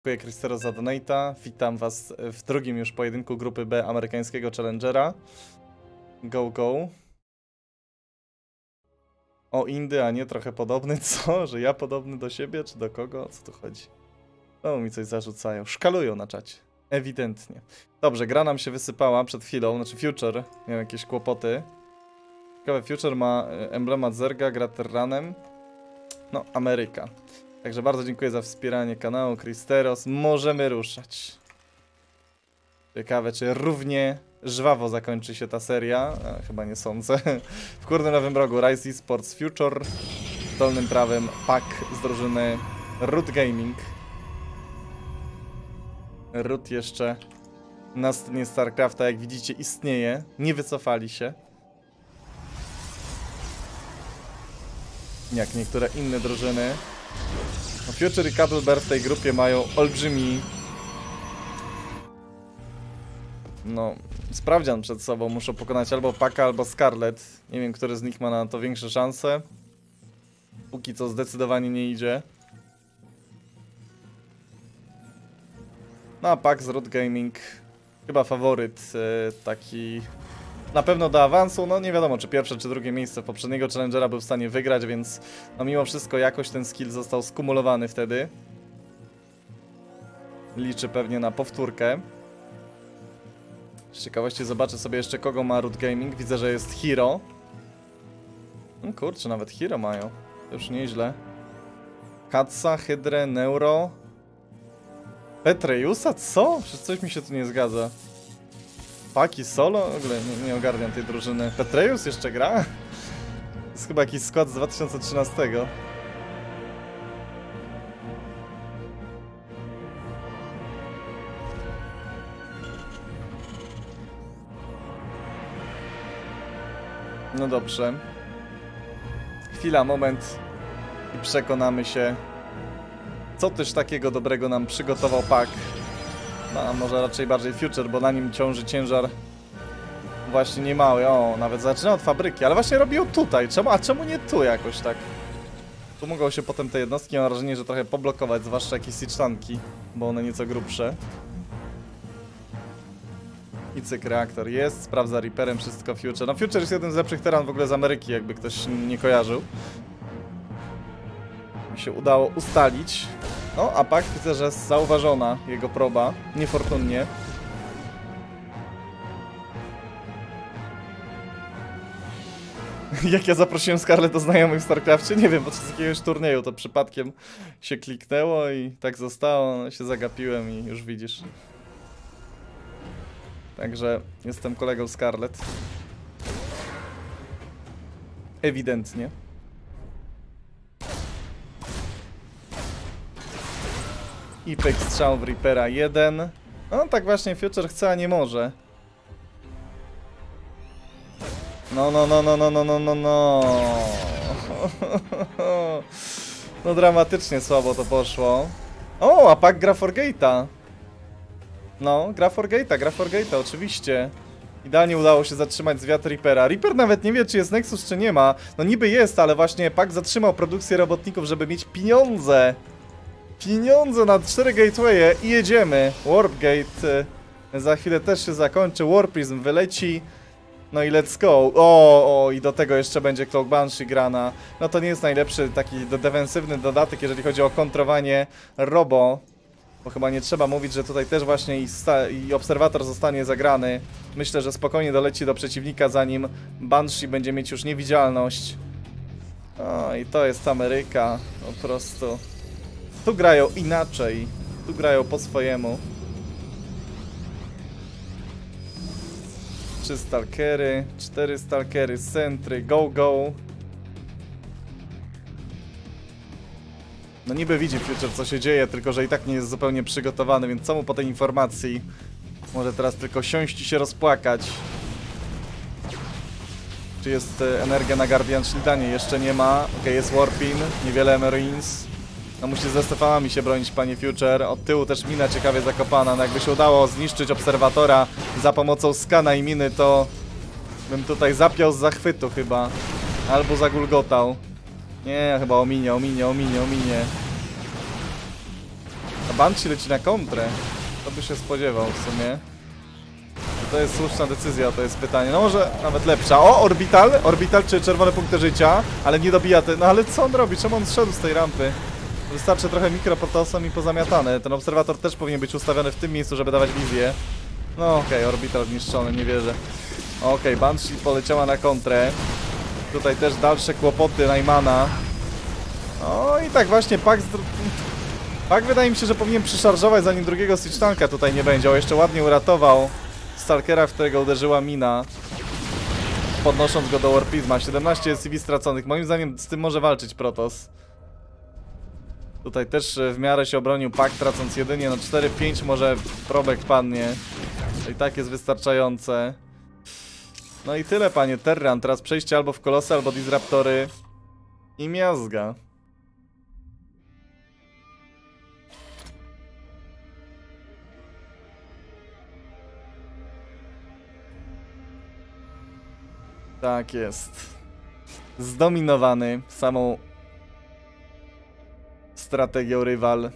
Dziękuję Kristero za donate'a. Witam was w drugim już pojedynku grupy B amerykańskiego Challengera. Go, go. O Indy, a nie trochę podobny, co? Że ja podobny do siebie, czy do kogo? O co tu chodzi? No mi coś zarzucają. Szkalują na czacie. Ewidentnie. Dobrze, gra nam się wysypała przed chwilą, znaczy Future miał jakieś kłopoty. Ciekawe, Future ma emblemat Zerga, gra Terranem. No, Ameryka. Także bardzo dziękuję za wspieranie kanału, Kristeros. Możemy ruszać. Ciekawe, czy równie żwawo zakończy się ta seria. Chyba nie sądzę. W górnym lewym rogu Rise Esports Future. W dolnym prawym Pak z drużyny Root Gaming. Root jeszcze na scenie StarCrafta, jak widzicie, istnieje. Nie wycofali się. Jak niektóre inne drużyny. No, Future i Cuddlebear w tej grupie mają olbrzymi... No, sprawdzian przed sobą. Muszą pokonać albo Paka, albo Scarlet. Nie wiem, który z nich ma na to większe szanse. Póki co zdecydowanie nie idzie. No a Pak z Root Gaming chyba faworyt taki... Na pewno do awansu, no nie wiadomo czy pierwsze czy drugie miejsce poprzedniego Challengera był w stanie wygrać, więc no mimo wszystko jakoś ten skill został skumulowany wtedy. Liczy pewnie na powtórkę. Z ciekawości zobaczę sobie jeszcze kogo ma Root Gaming. Widzę, że jest Hero. No kurczę, nawet Hero mają. To już nieźle. Katsa, Hydrę, Neuro. Petreusa? Co? Przecież coś mi się tu nie zgadza. Paki solo? W ogóle nie ogarniam tej drużyny. Petreus jeszcze gra? To jest chyba jakiś skład z 2013. No dobrze. Chwila, moment. I przekonamy się, co też takiego dobrego nam przygotował Pak. No, a może raczej bardziej Future, bo na nim ciąży ciężar właśnie niemały. O, nawet zaczyna od fabryki, ale właśnie robił tutaj. A czemu nie tu jakoś tak? Tu mogą się potem te jednostki, mam wrażenie, że trochę poblokować, zwłaszcza jakieś siege-tanki, bo one nieco grubsze. I cyk reaktor jest, sprawdza Reaperem wszystko Future. No Future jest jeden z lepszych teran w ogóle z Ameryki, jakby ktoś nie kojarzył. Mi się udało ustalić. No, a Pak widzę, że jest zauważona jego proba, niefortunnie. Jak ja zaprosiłem Scarlet do znajomych w StarCrafcie? Nie wiem, podczas jakiegoś turnieju to przypadkiem się kliknęło i tak zostało, no, się zagapiłem i już widzisz. Także jestem kolegą Scarlet. Ewidentnie. I pyk strzał w Reapera 1. No tak właśnie Future chce, a nie może. No. No dramatycznie słabo to poszło. O, a Pak gra Forgate'a. No, gra Forgate'a, oczywiście. Idealnie udało się zatrzymać zwiat Reapera. Reaper nawet nie wie, czy jest Nexus, czy nie ma. No niby jest, ale właśnie Pak zatrzymał produkcję robotników, żeby mieć pieniądze. Pieniądze na 4 gatewaye i jedziemy. Warp Gate za chwilę też się zakończy. Warp Prism wyleci. No i let's go. O, i do tego jeszcze będzie Cloak Banshee grana. No to nie jest najlepszy taki defensywny dodatek, jeżeli chodzi o kontrowanie robo. Bo chyba nie trzeba mówić, że tutaj też właśnie i obserwator zostanie zagrany. Myślę, że spokojnie doleci do przeciwnika, zanim Banshee będzie mieć już niewidzialność. O, i to jest Ameryka. Po prostu. Tu grają inaczej. Tu grają po swojemu. 3 stalkery, 4 stalkery, sentry, go. No niby widzi Future, co się dzieje, tylko że i tak nie jest zupełnie przygotowany, więc co mu po tej informacji? Może teraz tylko siąść i się rozpłakać. Czy jest energia na Guardian Shieldanie? Jeszcze nie ma. Okej, jest Warpin, niewiele Marines. No musi ze Stefanami się bronić, panie Future. Od tyłu też mina ciekawie zakopana. No jakby się udało zniszczyć obserwatora za pomocą skana i miny, to bym tutaj zapiął z zachwytu chyba. Albo zagulgotał. Nie, chyba ominie. Banshee leci na kontrę. To by się spodziewał w sumie. To jest słuszna decyzja, to jest pytanie. No może nawet lepsza. O, Orbital! Orbital czy czerwone punkty życia, ale nie dobija te... No ale co on robi? Czemu on zszedł z tej rampy? Wystarczy trochę mikroprotosom i pozamiatane. Ten obserwator też powinien być ustawiony w tym miejscu, żeby dawać wizję. No okej, Orbital zniszczony, nie wierzę. Okej, Banshee poleciała na kontrę. Tutaj też dalsze kłopoty Najmana. No i tak właśnie Pak wydaje mi się, że powinien przyszarżować, zanim drugiego Siege Tanka tutaj nie będzie. O, jeszcze ładnie uratował Stalkera, w którego uderzyła mina, podnosząc go do Warpizma. 17 SCV straconych. Moim zdaniem z tym może walczyć Protoss. Tutaj też w miarę się obronił Pak, tracąc jedynie no 4-5, może probek padnie. To i tak jest wystarczające. No i tyle, panie Terran. Teraz przejście albo w Kolosy, albo Disruptory. I miazga. Tak jest. Zdominowany samą strategią rywal.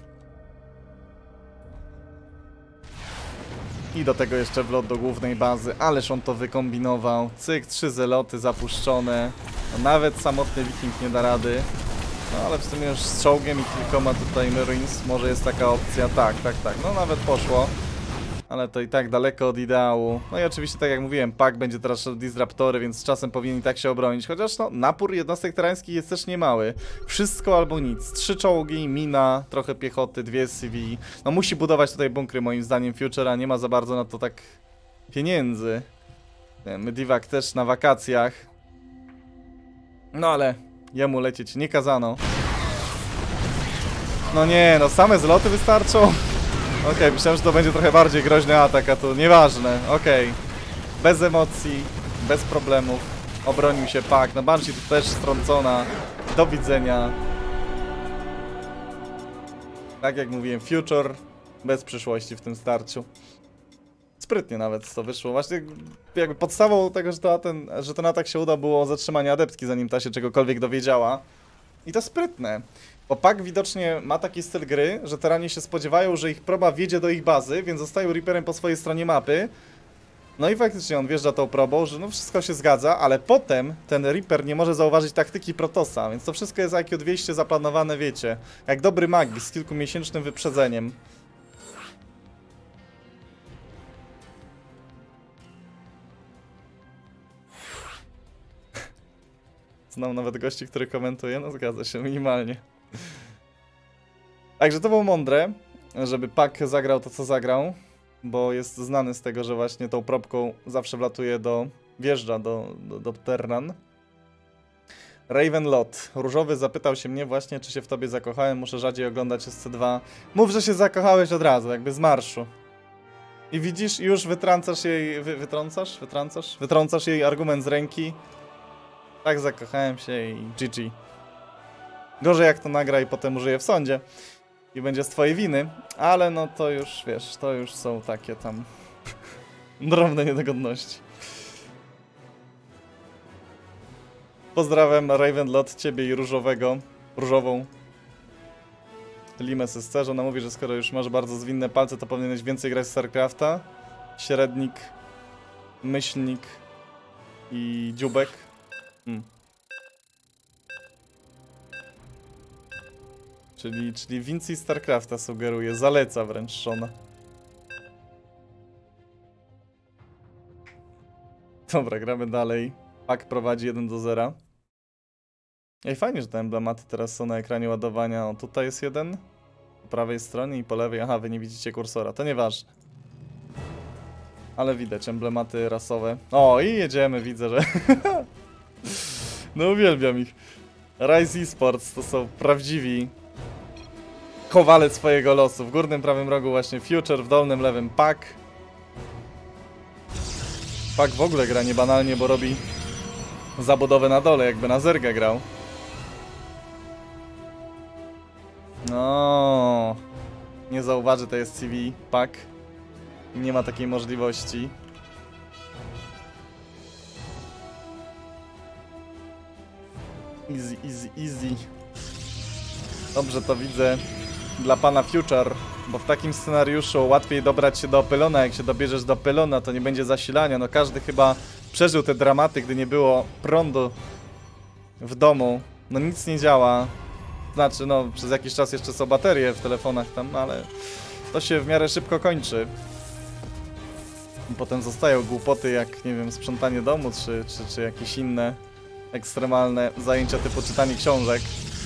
I do tego jeszcze wlot do głównej bazy. Ależ on to wykombinował. Cyk, 3 zeloty zapuszczone. No, nawet samotny Wiking nie da rady. No ale w sumie już z czołgiem i kilkoma tutaj Marines może jest taka opcja. Tak. No nawet poszło. Ale to i tak daleko od ideału. No i oczywiście, tak jak mówiłem, Pak będzie teraz szedł Disruptory, więc z czasem powinien i tak się obronić. Chociaż no, napór jednostek terańskich jest też niemały. Wszystko albo nic. 3 czołgi, mina, trochę piechoty, 2 SCV. No musi budować tutaj bunkry, moim zdaniem, Futura. Nie ma za bardzo na to tak pieniędzy. Medivac też na wakacjach. No ale jemu lecieć nie kazano. No nie, no same zloty wystarczą. Okej, myślałem, że to będzie trochę bardziej groźny atak, a tu nieważne. Okej. Bez emocji, bez problemów. Obronił się Pak. No Banshee tu też strącona. Do widzenia. Tak jak mówiłem, Future bez przyszłości w tym starciu. Sprytnie nawet to wyszło. Właśnie jakby podstawą tego, że ten atak się uda, było zatrzymanie adeptki, zanim ta się czegokolwiek dowiedziała. I to sprytne. Bo Pak widocznie ma taki styl gry, że terani się spodziewają, że ich proba wjedzie do ich bazy, więc zostają Reaperem po swojej stronie mapy. No i faktycznie on wjeżdża tą probą, że no wszystko się zgadza, ale potem ten Reaper nie może zauważyć taktyki Protossa, więc to wszystko jest IQ 200 zaplanowane, wiecie, jak dobry magik z kilkumiesięcznym wyprzedzeniem. Znam nawet gości, który komentuje, no zgadza się, minimalnie. Także to było mądre, żeby Pak zagrał to, co zagrał, bo jest znany z tego, że właśnie tą probką zawsze wlatuje wjeżdża do Terran. Ravenlot. Różowy zapytał się mnie właśnie, czy się w tobie zakochałem, muszę rzadziej oglądać SC2. Mów, że się zakochałeś od razu, jakby z marszu. I widzisz, już wytrącasz jej, wytrącasz jej argument z ręki. Tak, zakochałem się i GG. Gorzej jak to nagra i potem użyje w sądzie. I będzie z twojej winy. Ale no to już, wiesz, to już są takie tam drobne niedogodności. Pozdrawiam Ravenlot, ciebie i różową Limę Systerze. Ona mówi, że skoro już masz bardzo zwinne palce, to powinieneś więcej grać w StarCrafta. Średnik, myślnik i dziubek. Czyli więcej StarCrafta sugeruje, zaleca wręcz Shona. Dobra, gramy dalej. Pak prowadzi 1-0. Ej, fajnie, że te emblematy teraz są na ekranie ładowania. O, tutaj jest jeden. Po prawej stronie i po lewej. Aha, wy nie widzicie kursora, to nieważne. Ale widać emblematy rasowe. O, i jedziemy, widzę, że... No uwielbiam ich. Rise Esports to są prawdziwi kowale swojego losu. W górnym prawym rogu właśnie Future, w dolnym lewym Pak. Pak w ogóle gra niebanalnie, bo robi zabudowę na dole, jakby na Zerga grał. No, nie zauważy to jest CV Pak. Nie ma takiej możliwości. Easy, easy, easy. Dobrze to widzę dla pana Future. Bo w takim scenariuszu łatwiej dobrać się do pylona. Jak się dobierzesz do pylona, to nie będzie zasilania. No każdy chyba przeżył te dramaty, gdy nie było prądu w domu. No nic nie działa. Znaczy, no przez jakiś czas jeszcze są baterie w telefonach tam, no, ale to się w miarę szybko kończy. Potem zostają głupoty jak, nie wiem, sprzątanie domu, czy jakieś inne ekstremalne zajęcia typu czytanie książek.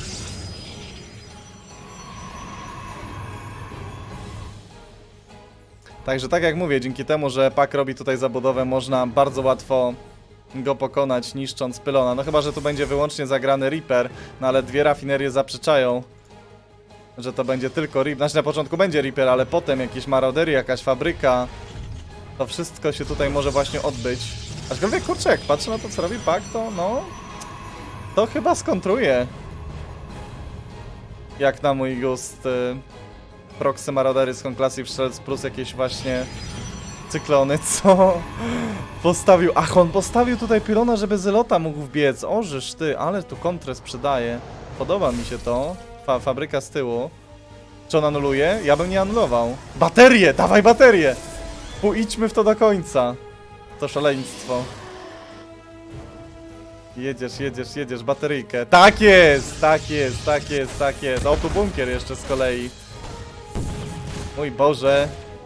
Także tak jak mówię, dzięki temu, że Pak robi tutaj zabudowę, można bardzo łatwo go pokonać, niszcząc pylona. No chyba, że tu będzie wyłącznie zagrany Reaper, no ale dwie rafinerie zaprzeczają, że to będzie tylko Reaper. Znaczy na początku będzie Reaper, ale potem jakieś marodery, jakaś fabryka. To wszystko się tutaj może właśnie odbyć. Aczkolwiek kurczę, jak patrzę na to, co robi Pak, to no... To chyba skontruje. Jak na mój gust... Proxy Marodery z Conclassive Shells plus jakieś właśnie cyklony, co postawił. Ach, on postawił tutaj pylona, żeby Zelota mógł wbiec. Ożysz ty, ale tu kontrę sprzedaje. Podoba mi się to. Fabryka z tyłu. Czy on anuluje? Ja bym nie anulował. Baterie! Dawaj baterie! Idźmy w to do końca. To szaleństwo. Jedziesz, bateryjkę. Tak jest, tak jest, tak jest, tak jest. O, tu bunkier jeszcze z kolei. Mój Boże.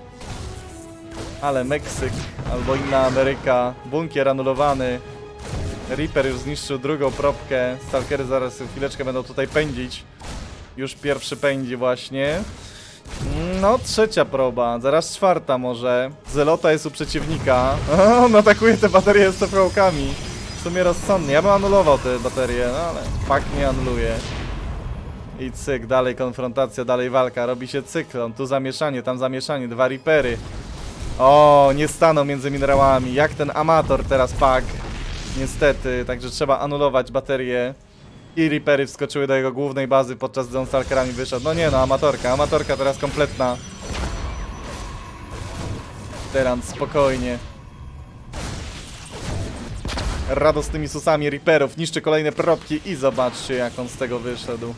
Ale Meksyk, albo inna Ameryka. Bunkier anulowany. Reaper już zniszczył drugą propkę. Stalkery zaraz chwileczkę będą tutaj pędzić. Już pierwszy pędzi właśnie. No, trzecia proba, zaraz czwarta może. Zelota jest u przeciwnika. On atakuje te baterie z cofrołkami. W sumie rozsądnie. Ja bym anulował te baterie, no ale Pak nie anuluje. I cyk, dalej konfrontacja, dalej walka. Robi się cyklon, tu zamieszanie, tam zamieszanie, dwa Reapery. O, nie staną między minerałami. Jak ten amator teraz Pak. Niestety, także trzeba anulować baterie. I Reapery wskoczyły do jego głównej bazy, podczas gdy on Stalkerami wyszedł. No nie no, amatorka teraz kompletna. Teraz spokojnie. Radosnymi susami Reaperów niszczy kolejne propki i zobaczcie, jak on z tego wyszedł.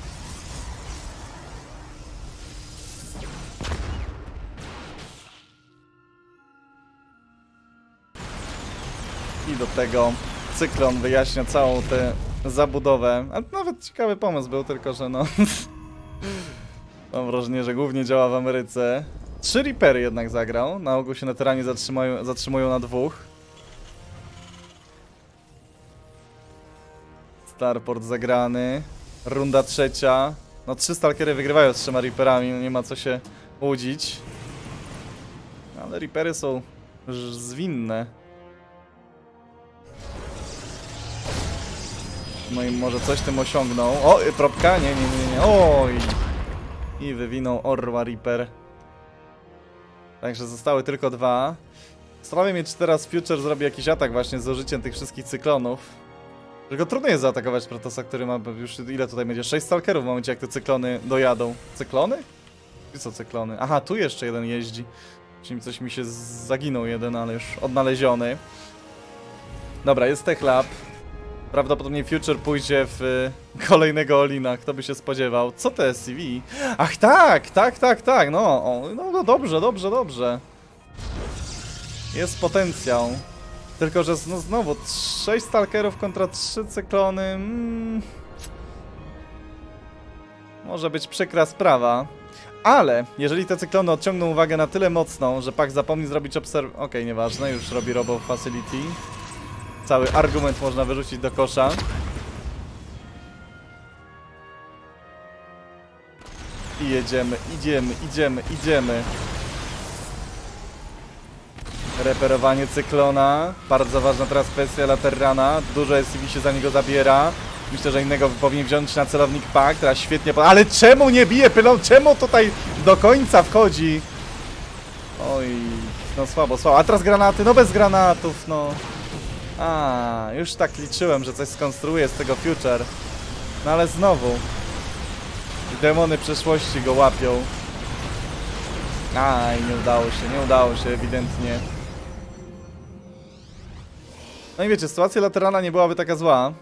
I do tego cyklon wyjaśnia całą tę zabudowę. Ale nawet ciekawy pomysł był, tylko że no... Mam wrażenie, że głównie działa w Ameryce. 3 Reapery jednak zagrał. Na ogół się na terenie zatrzymują na 2. Starport zagrany. Runda trzecia. No 3 Stalkery wygrywają z 3 Reaperami, no nie ma co się łudzić. Ale Reapery są zwinne. No i może coś tym osiągnął. O, propka? Nie. Oj! I wywinął orła Reaper. Także zostały tylko 2. Sprawia mnie, czy teraz Future zrobi jakiś atak właśnie z użyciem tych wszystkich cyklonów. Tylko trudno jest zaatakować Protosa, który ma już... Ile tutaj będzie? 6 Stalkerów w momencie, jak te cyklony dojadą. Cyklony? I co cyklony? Aha, tu jeszcze jeden jeździ. Czyli coś mi się zaginął jeden, ale już odnaleziony. Dobra, jest Tech Lab. Prawdopodobnie Future pójdzie w kolejnego Olina, kto by się spodziewał. Co to jest SCV? Ach tak, no dobrze. Jest potencjał. Tylko, że no znowu 6 Stalkerów kontra 3 cyklony. Może być przykra sprawa. Ale jeżeli te cyklony odciągną uwagę na tyle mocną, że Pak zapomni zrobić Okej, nieważne, już robi Robo Facility. Cały argument można wyrzucić do kosza. I idziemy. Reperowanie cyklona. Bardzo ważna teraz kwestia Laterrana. Dużo SCV się za niego zabiera. Myślę, że innego powinien wziąć na celownik Pak. Teraz świetnie... Ale czemu nie bije pylon? Czemu tutaj do końca wchodzi? Oj, no słabo. A teraz granaty? No bez granatów, no. Już tak liczyłem, że coś skonstruuje z tego Future. No ale znowu. Demony przeszłości go łapią. I nie udało się ewidentnie. No i wiecie, sytuacja Laterana nie byłaby taka zła,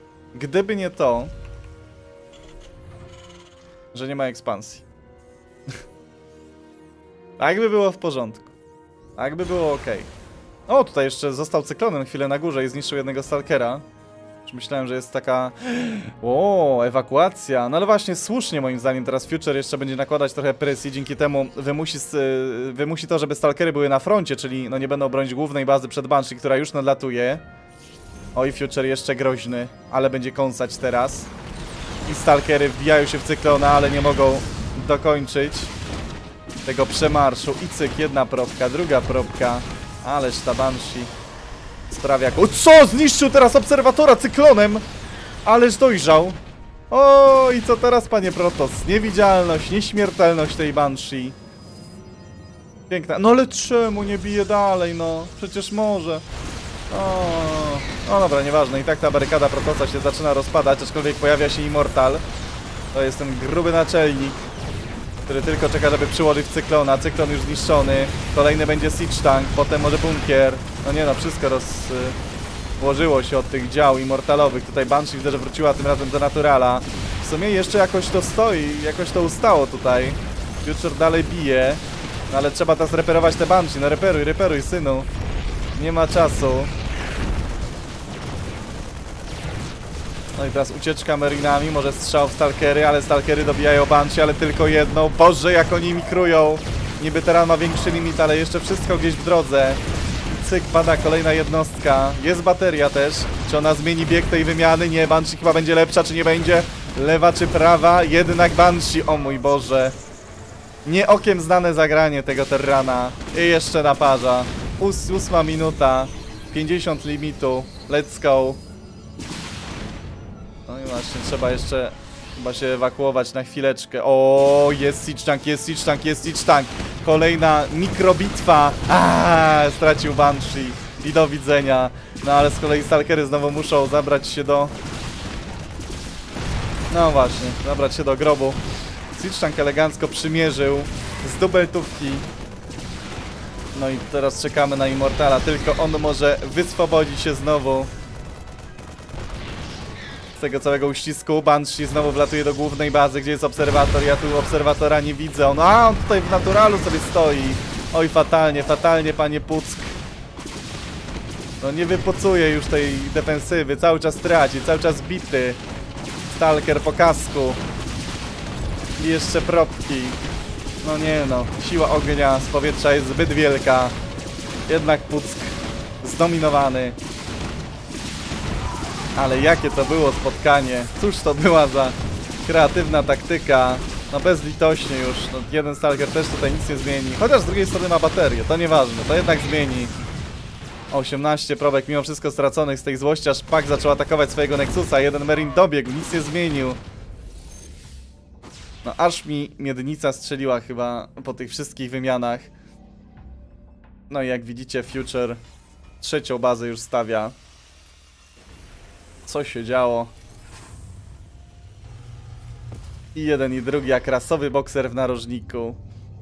gdyby nie to, że nie ma ekspansji. Tak by było w porządku. Tak by było ok. O, tutaj jeszcze został Cyklonem chwilę na górze i zniszczył jednego Stalkera. Już myślałem, że jest taka... O, ewakuacja. No ale właśnie słusznie moim zdaniem teraz Future jeszcze będzie nakładać trochę presji. Dzięki temu wymusi to, żeby Stalkery były na froncie, czyli no nie będą bronić głównej bazy przed Banshee, która już nadlatuje. Oj, Future jeszcze groźny, ale będzie kąsać teraz. I Stalkery wbijają się w Cyklona, ale nie mogą dokończyć tego przemarszu. I cyk, jedna propka, druga propka. Ależ ta Banshee sprawia... O, co? Zniszczył teraz obserwatora Cyklonem! Ależ dojrzał. O, i co teraz, panie Protoss? Niewidzialność, nieśmiertelność tej Banshee. Piękna. No ale czemu nie bije dalej, no? Przecież może. O, no dobra, nieważne. I tak ta barykada Protossa się zaczyna rozpadać, aczkolwiek pojawia się Immortal. To jest ten gruby naczelnik, który tylko czeka, żeby przyłożyć Cyklona. Cyklon już zniszczony. Kolejny będzie Siege Tank, potem może bunkier. No nie no, wszystko rozłożyło się od tych dział immortalowych. Tutaj Banshee widzę, że wróciła tym razem do Naturala. W sumie jeszcze jakoś to stoi, jakoś to ustało tutaj. Future dalej bije. No ale trzeba teraz reperować te Banshee. No reperuj, synu. Nie ma czasu. No i teraz ucieczka Marinami, może strzał w Stalkery, ale Stalkery dobijają Banshee, ale tylko jedną. Boże, jak oni mikrują. Niby teraz ma większy limit, ale jeszcze wszystko gdzieś w drodze. Cyk, pada kolejna jednostka. Jest bateria też. Czy ona zmieni bieg tej wymiany? Nie, Banshee chyba będzie lepsza, czy nie będzie? Lewa czy prawa? Jednak Banshee, o mój Boże. Nie okiem znane zagranie tego Terrana. I jeszcze naparza. 8 minuta. 50 limitu. Let's go. No i właśnie, trzeba jeszcze chyba się ewakuować na chwileczkę. O, jest Siege Tank, jest Siege Tank, jest Siege Tank. Kolejna mikrobitwa. Stracił Banshee. I do widzenia. No ale z kolei Stalkery znowu muszą zabrać się do... No właśnie, zabrać się do grobu. Siege Tank elegancko przymierzył z dubeltówki. No i teraz czekamy na Immortala. Tylko on może wyswobodzić się znowu z tego całego uścisku. Banshee znowu wlatuje do głównej bazy, gdzie jest obserwator. Ja tu obserwatora nie widzę. On tutaj w Naturalu sobie stoi. Oj, fatalnie, fatalnie, panie Puck. No nie wypucuje już tej defensywy. Cały czas traci, cały czas bity. Stalker po kasku. I jeszcze propki. No nie no, siła ognia z powietrza jest zbyt wielka. Jednak Puck zdominowany. Ale jakie to było spotkanie. Cóż to była za kreatywna taktyka. No bezlitośnie już. No, jeden Stalker też tutaj nic nie zmieni. Chociaż z drugiej strony ma baterię, to nieważne, to jednak zmieni. 18 probek mimo wszystko straconych z tej złości, aż Pack zaczął atakować swojego Nexusa. Jeden Marine dobiegł, nic nie zmienił. No aż mi miednica strzeliła chyba po tych wszystkich wymianach. No i jak widzicie, Future trzecią bazę już stawia. Co się działo? I jeden i drugi, jak rasowy bokser w narożniku.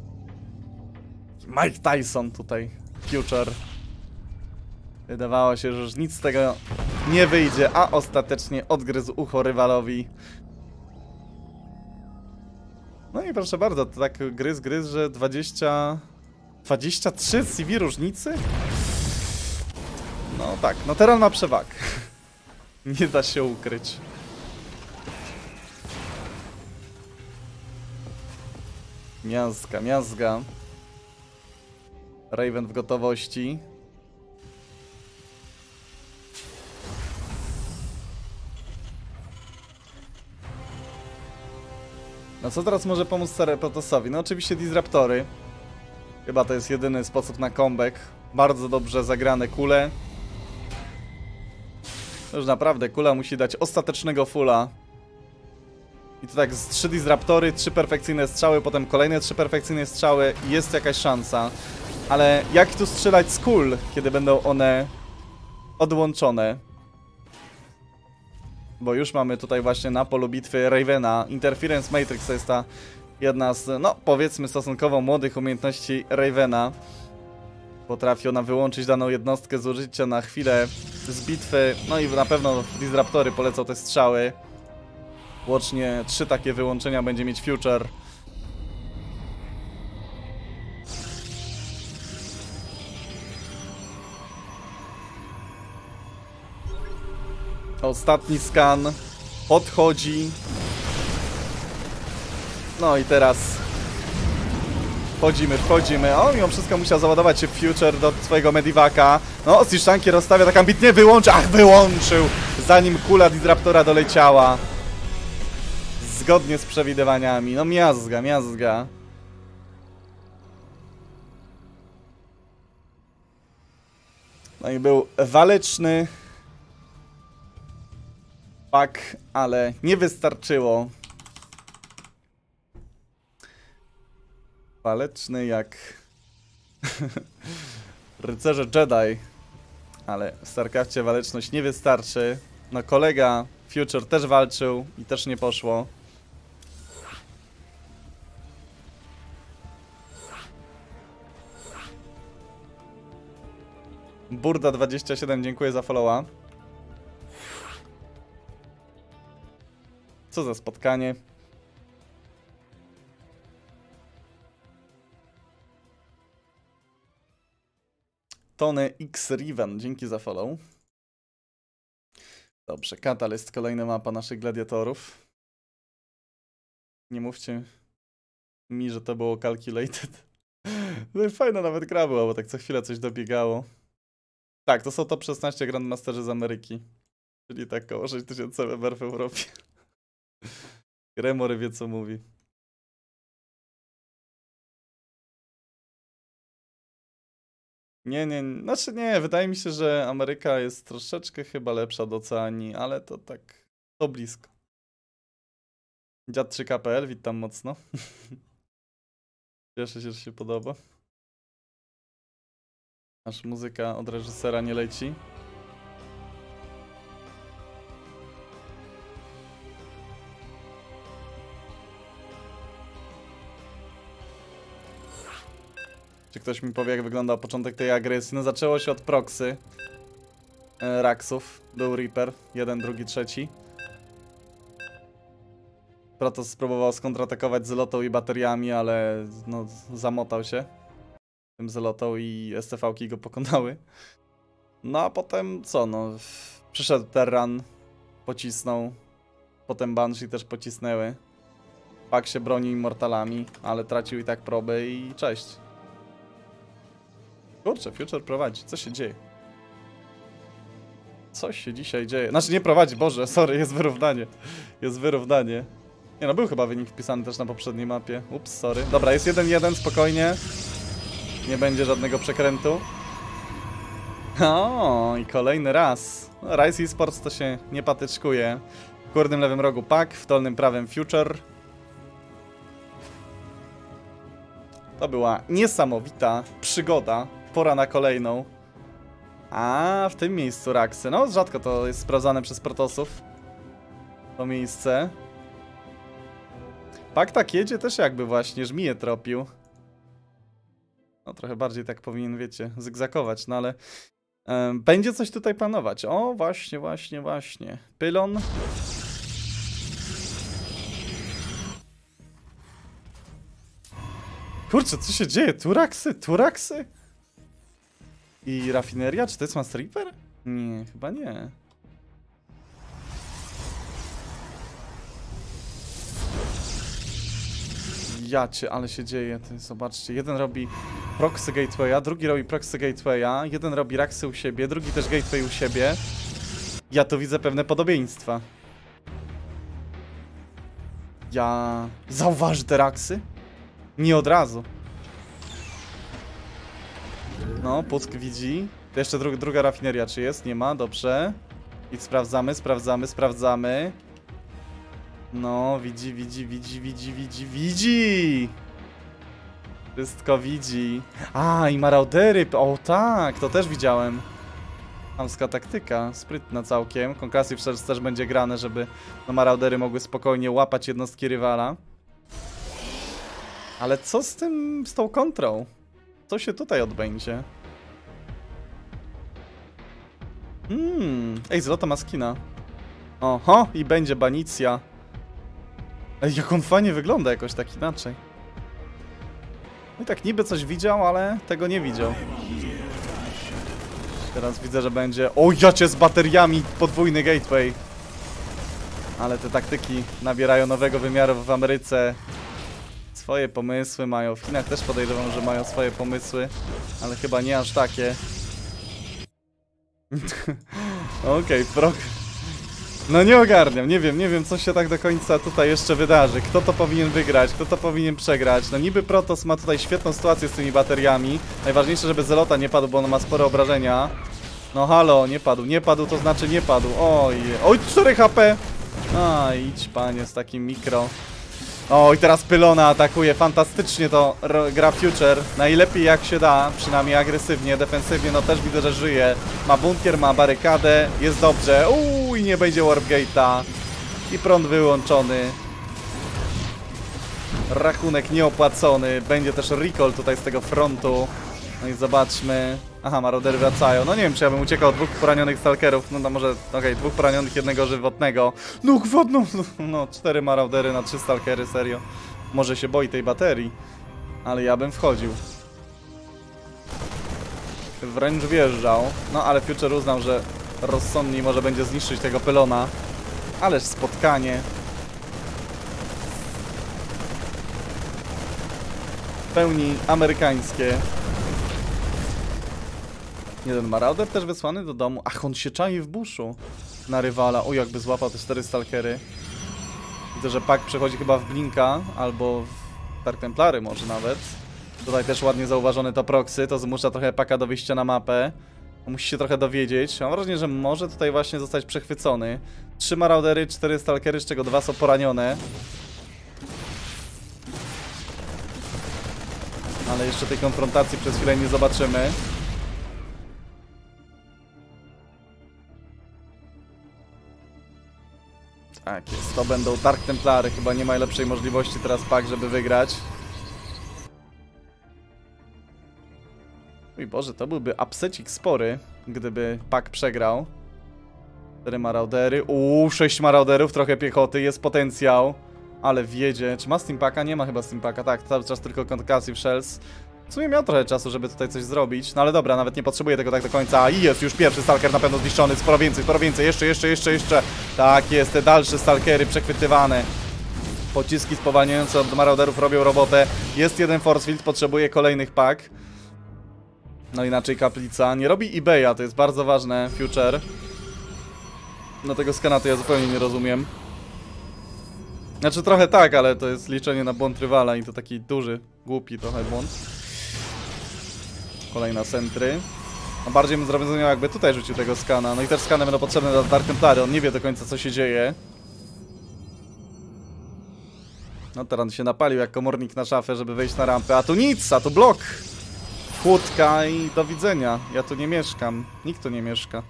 Mike Tyson tutaj, Future. Wydawało się, że już nic z tego nie wyjdzie, a ostatecznie odgryzł ucho rywalowi. No i proszę bardzo, to tak gryz, że 23 CV różnicy? No tak, no Terran ma przewagę. Nie da się ukryć. Miazga, miazga. Raven w gotowości. No co teraz może pomóc Protossowi? No oczywiście Disruptory. Chyba to jest jedyny sposób na comeback. Bardzo dobrze zagrane kule. Już naprawdę kula musi dać ostatecznego fulla. I to tak z 3 Disruptory, 3 perfekcyjne strzały, potem kolejne 3 perfekcyjne strzały i jest jakaś szansa. Ale jak tu strzelać z kul, kiedy będą one odłączone? Bo już mamy tutaj właśnie na polu bitwy Ravena. Interference Matrix to jest ta jedna z, no powiedzmy stosunkowo młodych umiejętności Ravena. Potrafi ona wyłączyć daną jednostkę z użycia na chwilę z bitwy. No i na pewno Disruptory polecą te strzały. Łącznie 3 takie wyłączenia będzie mieć Future. Ostatni skan. Podchodzi. No i teraz wchodzimy. O, mimo wszystko musiał załadować się Future do swojego Medivaka. No, Zniszczanki rozstawia tak ambitnie, wyłączy. Ach, wyłączył! Zanim kula Disruptora doleciała. Zgodnie z przewidywaniami. No, miazga. No i był waleczny pak, ale nie wystarczyło. Waleczny jak rycerze Jedi, ale w StarCrafcie waleczność nie wystarczy. No kolega Future też walczył i też nie poszło. Burda 27, dziękuję za followa. Co za spotkanie. Tony X Riven, dzięki za follow. Dobrze, Catalyst, kolejna mapa naszych gladiatorów. Nie mówcie mi, że to było calculated. No i fajna nawet gra była, bo tak co chwilę coś dobiegało. Tak, to są top 16 Grandmasterzy z Ameryki. Czyli tak około 6000 MMR w Europie. Gremory wie co mówi. Znaczy nie, wydaje mi się, że Ameryka jest troszeczkę chyba lepsza od Oceanii, ale to tak, to blisko. Dziad 3KPL, witam mocno. Cieszę się, że się podoba. Aż muzyka od reżysera nie leci. Czy ktoś mi powie, jak wyglądał początek tej agresji? No zaczęło się od proxy Raxów. Był Reaper, jeden, drugi, trzeci. Protoss spróbował skontratakować Zelotą i bateriami, ale no, zamotał się tym Zelotą i STV-ki go pokonały. No a potem co, no przyszedł Terran, pocisnął. Potem Banshee też pocisnęły. Pak się broni Immortalami, ale tracił i tak probę i cześć. Kurczę, Future prowadzi. Co się dzieje? Co się dzisiaj dzieje? Znaczy nie prowadzi, Boże, sorry, jest wyrównanie. Jest wyrównanie. Nie no, był chyba wynik wpisany też na poprzedniej mapie. Ups, sorry. Dobra, jest 1-1, spokojnie. Nie będzie żadnego przekrętu. O, i kolejny raz. No, Rise Esports to się nie patyczkuje. W górnym lewym rogu Pak, w dolnym prawym Future. To była niesamowita przygoda. Pora na kolejną. A w tym miejscu Raxy. No, rzadko to jest sprawdzane przez Protosów. To miejsce. Pak tak jedzie też jakby właśnie żmiję tropił. No trochę bardziej tak powinien, wiecie, zygzakować, no ale będzie coś tutaj planować. O, właśnie. Pylon. Kurczę, co się dzieje? Turaksy? I rafineria? Czy to jest Master Reaper? Nie, chyba nie. Jacie, ale się dzieje. Zobaczcie, jeden robi proxy gatewaya, drugi robi proxy gatewaya, jeden robi Raxy u siebie, drugi też gateway u siebie. Ja tu widzę pewne podobieństwa. Zauważy te Raxy? Nie od razu. No, Puck widzi. To jeszcze druga rafineria, czy jest? Nie ma, dobrze. I sprawdzamy. No, widzi! Wszystko widzi. A, i maraudery. O tak, to też widziałem. Chamska taktyka, sprytna całkiem. Conclusive Search też będzie grane, żeby no, maraudery mogły spokojnie łapać jednostki rywala. Ale co z tą kontrą? Co się tutaj odbędzie? Ej, złota ma skina. Oho, i będzie banicja. Ej, jak on fajnie wygląda jakoś tak inaczej. No i tak niby coś widział, ale tego nie widział. Teraz widzę, że będzie... O, jacie z bateriami! Podwójny gateway. Ale te taktyki nabierają nowego wymiaru w Ameryce. Swoje pomysły mają. W Chinach też podejrzewam, że mają swoje pomysły. Ale chyba nie aż takie. Okej, no nie ogarniam, nie wiem co się tak do końca tutaj jeszcze wydarzy. Kto to powinien wygrać, kto to powinien przegrać. No niby Protoss ma tutaj świetną sytuację z tymi bateriami. Najważniejsze, żeby Zelota nie padł, bo on ma spore obrażenia. No halo, nie padł, to znaczy nie padł. Oj, 4 HP. A, idź panie z takim mikro. O, i teraz Pylona atakuje, fantastycznie to gra Future. Najlepiej jak się da, przynajmniej agresywnie, defensywnie, no też widzę, że żyje. Ma bunkier, ma barykadę, jest dobrze. I nie będzie Warp Gate'a. I prąd wyłączony. Rachunek nieopłacony. Będzie też recall tutaj z tego frontu. No i zobaczmy. Aha, maraudery wracają. No nie wiem, czy ja bym uciekał od 2 poranionych stalkerów. No to może, okej, 2 poranionych, 1 żywotnego. No gwodno, no 4 maraudery na 3 stalkery, serio. Może się boi tej baterii. Ale ja bym wchodził. Wręcz wjeżdżał. No ale Future uznał, że rozsądniej może będzie zniszczyć tego Pylona. Ależ spotkanie. W pełni amerykańskie. Jeden marauder też wysłany do domu. Ach, on się czai w buszu na rywala. O, jakby złapał te 4 stalkery. Widzę, że Pak przechodzi chyba w Blinka, albo w Dark Templary może nawet. Tutaj też ładnie zauważony to proxy. To zmusza trochę Paka do wyjścia na mapę. Musi się trochę dowiedzieć. Mam wrażenie, że może tutaj właśnie zostać przechwycony. 3 maraudery, 4 stalkery, z czego 2 są poranione. Ale jeszcze tej konfrontacji przez chwilę nie zobaczymy. Tak jest, to będą Dark Templary. Chyba nie ma lepszej możliwości teraz Pak, żeby wygrać. Mój Boże, to byłby upsecik spory, gdyby Pak przegrał. 4 maraudery. 6 marauderów, trochę piechoty, jest potencjał. Ale wiedzie. Czy ma Steampaka? Nie ma chyba Steampaka. Tak, cały czas tylko Concussive Shells. W sumie miał trochę czasu, żeby tutaj coś zrobić. No ale dobra, nawet nie potrzebuje tego tak do końca. I jest już pierwszy stalker na pewno zniszczony. Sporo więcej. Jeszcze. Tak jest, te dalsze stalkery przechwytywane. Pociski spowalniające od marauderów robią robotę. Jest jeden force field, potrzebuje kolejnych Pak. No inaczej kaplica. Nie robi eBaya, to jest bardzo ważne, Future. No tego skana to ja zupełnie nie rozumiem. Znaczy trochę tak, ale to jest liczenie na błąd rywala i to taki duży, głupi trochę błąd. Kolejna sentry. No bardziej bym zrozumiał, jakby tutaj rzucił tego skana. No i też skany będą potrzebne dla Dark Templary. On nie wie do końca, co się dzieje. No teraz się napalił jak komornik na szafę, żeby wejść na rampę. A tu nic, a tu blok. Chłódka i do widzenia. Ja tu nie mieszkam. Nikt tu nie mieszka.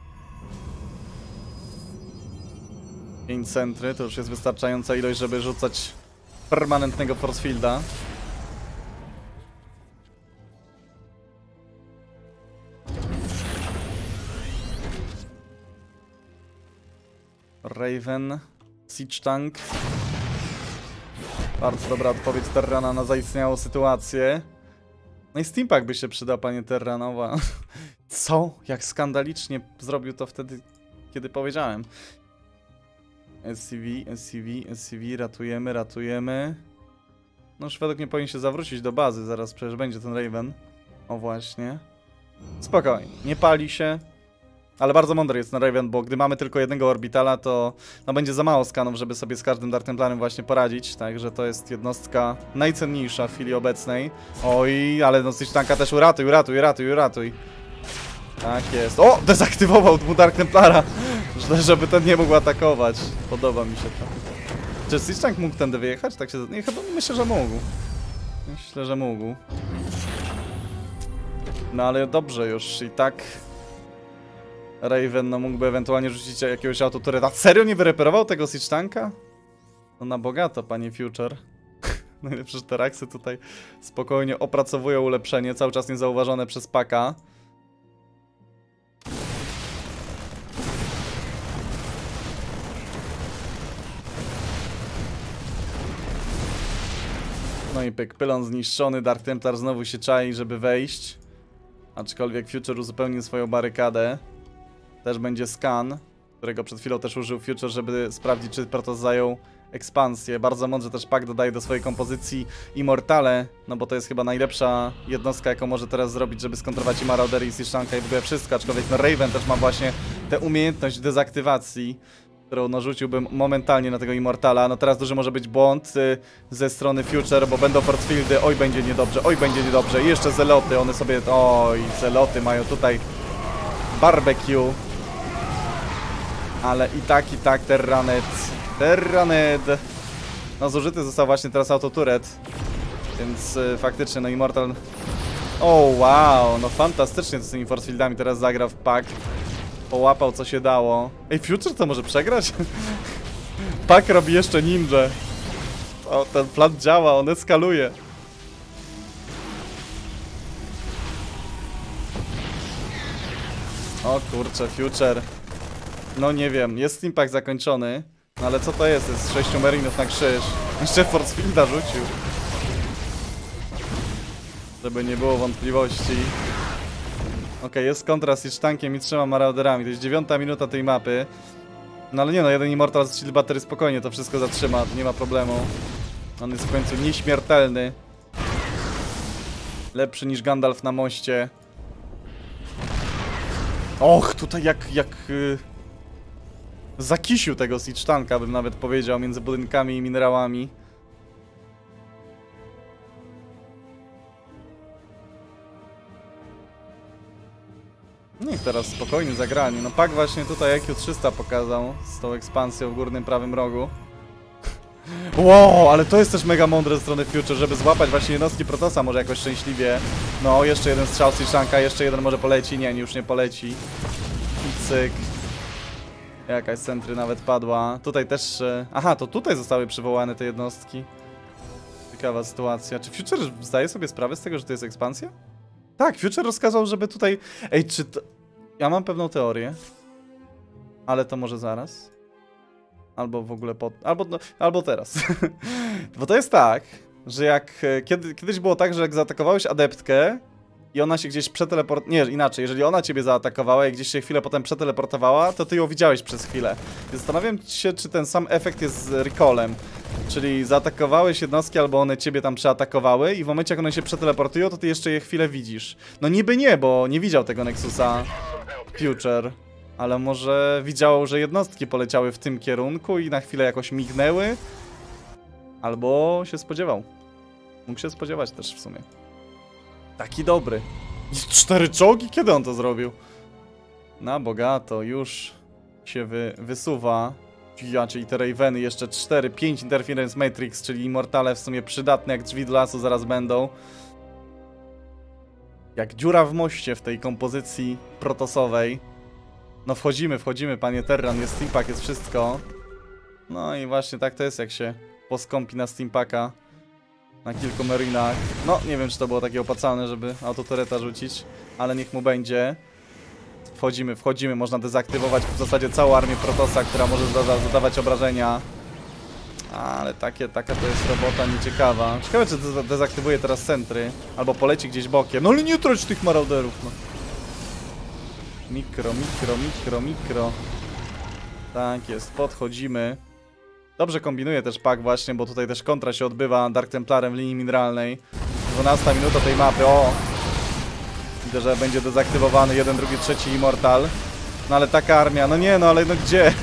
5 centry, to już jest wystarczająca ilość, żeby rzucać permanentnego force fielda. Raven, Siege Tank. Bardzo dobra odpowiedź Terrana na zaistniałą sytuację. No i Steampak by się przydał, panie Terranowa. Co? Jak skandalicznie zrobił to wtedy, kiedy powiedziałem. SCV, ratujemy. No już według mnie powinien się zawrócić do bazy, zaraz przecież będzie ten Raven. O właśnie. Spokojnie, nie pali się. Ale bardzo mądry jest ten Raven, bo gdy mamy tylko jednego orbitala, to no, będzie za mało skanów, żeby sobie z każdym Dark Templarem właśnie poradzić. Także to jest jednostka najcenniejsza w chwili obecnej. Oj, ale no Siege Tanka też uratuj. Tak jest. O! Dezaktywował dwóch Dark Templara, żeby ten nie mógł atakować. Podoba mi się to. Czy Siege Tank mógł tędy wyjechać? Tak się... Nie, chyba myślę, że mógł. Myślę, że mógł. No ale dobrze już i tak... Raven no mógłby ewentualnie rzucić jakiegoś autotureta. Serio nie wyreperował tego Siege Tanka? No na bogato, panie Future. Najlepsze, że te Raxy tutaj spokojnie opracowują ulepszenie, cały czas niezauważone przez Paka. No i pyk, pylon zniszczony, Dark Templar znowu się czai, żeby wejść. Aczkolwiek Future uzupełnił swoją barykadę. Też będzie scan, którego przed chwilą też użył Future, żeby sprawdzić, czy Protoss zajął ekspansję. Bardzo mądrze też Pack dodaje do swojej kompozycji Immortale, no bo to jest chyba najlepsza jednostka, jaką może teraz zrobić, żeby skontrować i Maraudery, i Siszanka, i w ogóle wszystko. Aczkolwiek no Raven też ma właśnie tę umiejętność dezaktywacji, którą narzuciłbym momentalnie na tego Immortala. No teraz duży może być błąd ze strony Future, bo będą forcefieldy, oj będzie niedobrze, oj będzie niedobrze. I jeszcze Zeloty, one sobie, oj Zeloty mają tutaj barbecue. Ale i tak Terranet. No zużyty został właśnie teraz autoturret. Więc faktycznie no Immortal. O wow, no fantastycznie z tymi forcefieldami teraz zagrał w Pack. Połapał co się dało. Ej, Future to może przegrać? Pack robi jeszcze ninja. O, ten plan działa, on eskaluje. O kurczę, Future. No nie wiem, jest Steam Pack zakończony. No ale co to jest? To jest 6 Marinów na krzyż. Jeszcze Forcefielda rzucił. Żeby nie było wątpliwości. Okej, jest kontra z tankiem i 3 Marauderami. To jest 9 minuta tej mapy. No ale nie no, jeden Immortal z Shield Battery spokojnie to wszystko zatrzyma, to nie ma problemu. On jest w końcu nieśmiertelny. Lepszy niż Gandalf na moście. Och, tutaj jak zakisił tego Siege Tanka, bym nawet powiedział, między budynkami i minerałami. No i teraz spokojnie zagranie. No Pack właśnie tutaj IQ 300 pokazał z tą ekspansją w górnym prawym rogu. Wow, ale to jest też mega mądre ze strony Future, żeby złapać właśnie jednostki Protossa może jakoś szczęśliwie. No, jeszcze jeden strzał z Shanka, jeszcze jeden może poleci. Nie, już nie poleci. I cyk. Jakaś centry nawet padła. Tutaj też... Aha, to tutaj zostały przywołane te jednostki. Ciekawa sytuacja. Czy Future zdaje sobie sprawę z tego, że to jest ekspansja? Tak, Future rozkazał, żeby tutaj... Ej, czy to... Ja mam pewną teorię. Ale to może zaraz. Albo w ogóle albo teraz. Bo to jest tak, że jak... Kiedyś było tak, że jak zaatakowałeś adeptkę i ona się gdzieś przeteleportowała... Nie, inaczej. Jeżeli ona ciebie zaatakowała i gdzieś się chwilę potem przeteleportowała, to ty ją widziałeś przez chwilę. I zastanawiam się, czy ten sam efekt jest z recallem. Czyli zaatakowałeś jednostki, albo one ciebie tam przeatakowały i w momencie, jak one się przeteleportują, to ty jeszcze je chwilę widzisz. No niby nie, bo nie widział tego Nexusa Future. Ale może widział, że jednostki poleciały w tym kierunku i na chwilę jakoś mignęły. Albo się spodziewał. Mógł się spodziewać też w sumie. Taki dobry. 4 czołgi? Kiedy on to zrobił? Na bogato, już się wysuwa. Ja, czyli te Raveny, jeszcze 4, 5 Interference Matrix, czyli Immortale w sumie przydatne jak drzwi do lasu zaraz będą. Jak dziura w moście w tej kompozycji protosowej. No wchodzimy, panie Terran, jest Steampack, jest wszystko. No i właśnie tak to jest, jak się poskąpi na Steampacka. Na kilku marinach. No, nie wiem, czy to było takie opłacalne, żeby autotureta rzucić, ale niech mu będzie. Wchodzimy, można dezaktywować w zasadzie całą armię Protossa, która może zadawać obrażenia. Ale taka to jest robota nieciekawa. Ciekawe, czy dezaktywuje teraz centry, albo poleci gdzieś bokiem. No ale nie trać tych marauderów, no. Mikro. Tak jest, podchodzimy. Dobrze kombinuje też Pack właśnie, bo tutaj też kontra się odbywa Dark Templarem w linii mineralnej. 12 minuta tej mapy, o! Widzę, że będzie dezaktywowany 1, 2, 3 Immortal. No ale taka armia, no nie, no ale no gdzie?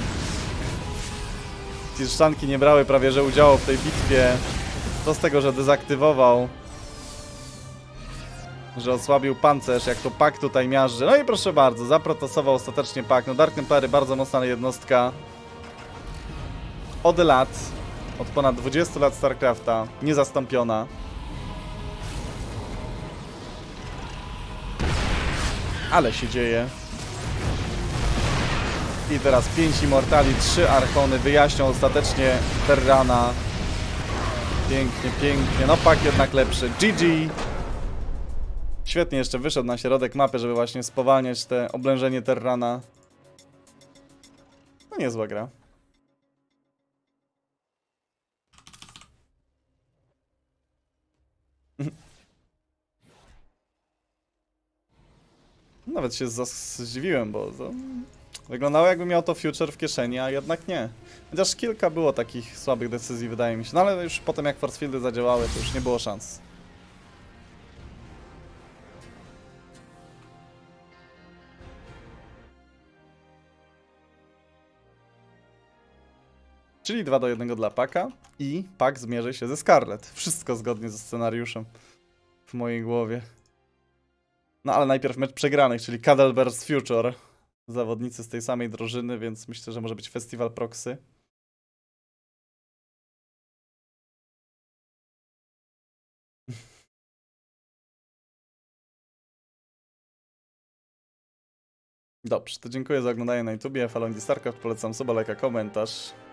Ci sztanki nie brały prawie że udziału w tej bitwie. Co z tego, że dezaktywował? Że osłabił pancerz, jak to Pack tutaj miażdży. No i proszę bardzo, zaprotosował ostatecznie Pack. No Dark Templary bardzo mocna jednostka. Od ponad 20 lat StarCrafta, niezastąpiona. Ale się dzieje. I teraz 5 Immortali, 3 Archony wyjaśnią ostatecznie Terrana. Pięknie. No Pack jednak lepszy. GG! Świetnie jeszcze wyszedł na środek mapy, żeby właśnie spowalniać te oblężenie Terrana. No niezła gra. Nawet się zdziwiłem, bo to wyglądało jakby miał to Future w kieszeni, a jednak nie. Chociaż kilka było takich słabych decyzji, wydaje mi się. No ale już potem jak Force Fieldy zadziałały, to już nie było szans. Czyli 2-1 dla Paka i Pak zmierzy się ze Scarlet. Wszystko zgodnie ze scenariuszem w mojej głowie. No ale najpierw mecz przegranych, czyli Cuddlebears Future. Zawodnicy z tej samej drużyny, więc myślę, że może być festiwal proxy. Dobrze, to dziękuję za oglądanie na YouTubie. Falon StarCraft, polecam suba, lajka, komentarz.